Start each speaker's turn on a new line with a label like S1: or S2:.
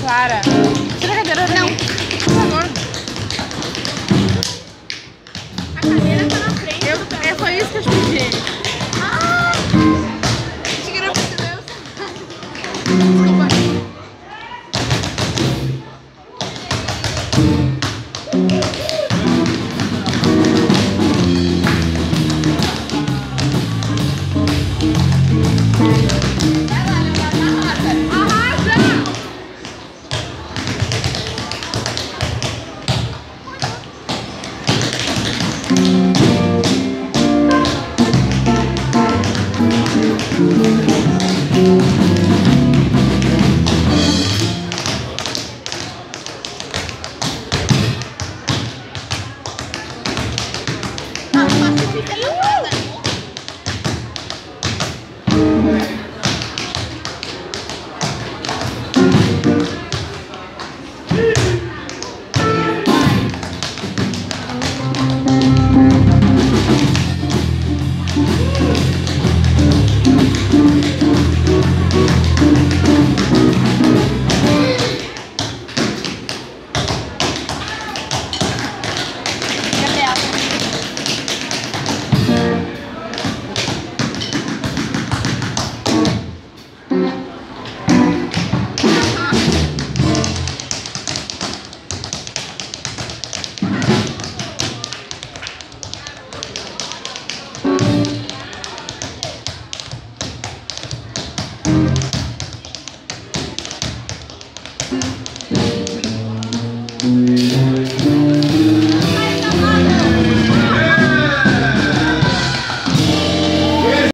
S1: Para. Tira a cadeira daqui. Por favor.
S2: A cadeira tá na frente.
S1: Foi isso que eu te pedi.
S2: Ah! Acho que não percebeu.